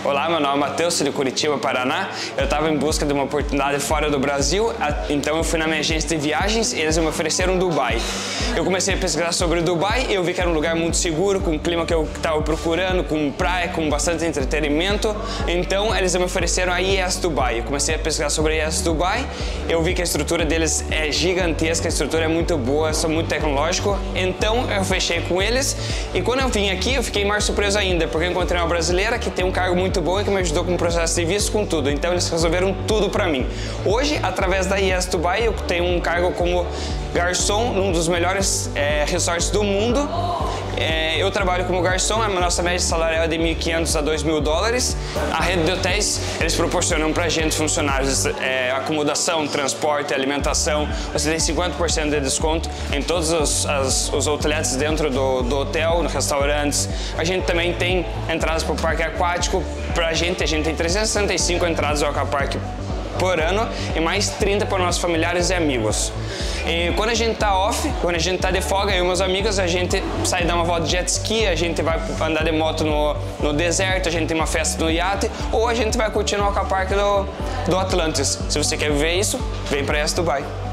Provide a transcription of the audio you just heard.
Olá, meu nome é Matheus, sou de Curitiba, Paraná. Eu estava em busca de uma oportunidade fora do Brasil, então eu fui na minha agência de viagens e eles me ofereceram Dubai. Eu comecei a pesquisar sobre Dubai e eu vi que era um lugar muito seguro, com o clima que eu estava procurando, com praia, com bastante entretenimento. Então eles me ofereceram a IES Dubai. Eu comecei a pesquisar sobre a IES Dubai, eu vi que a estrutura deles é gigantesca, a estrutura é muito boa, são muito tecnológico. Então eu fechei com eles e quando eu vim aqui eu fiquei mais surpreso ainda, porque eu encontrei uma brasileira que tem um cargo muito bom e que me ajudou com o processo de visto, com tudo. Então eles resolveram tudo para mim. Hoje, através da IES Dubai, eu tenho um cargo como garçom num dos melhores resorts do mundo. Eu trabalho como garçom, a nossa média salarial é de 1.500 a 2.000 dólares. A rede de hotéis, eles proporcionam pra gente, funcionários, acomodação, transporte, alimentação. Você tem 50% de desconto em todos os outlets dentro do hotel, nos restaurantes. A gente também tem entradas para o parque aquático. A gente tem 365 entradas ao aquapark por ano e mais 30 para nossos familiares e amigos. E quando a gente tá off, quando a gente tá de folga, eu e meus amigos, a gente sai dar uma volta de jet ski, a gente vai andar de moto no deserto, a gente tem uma festa no iate, ou a gente vai curtir no aquapark do Atlantis. Se você quer ver isso, vem para IES Dubai.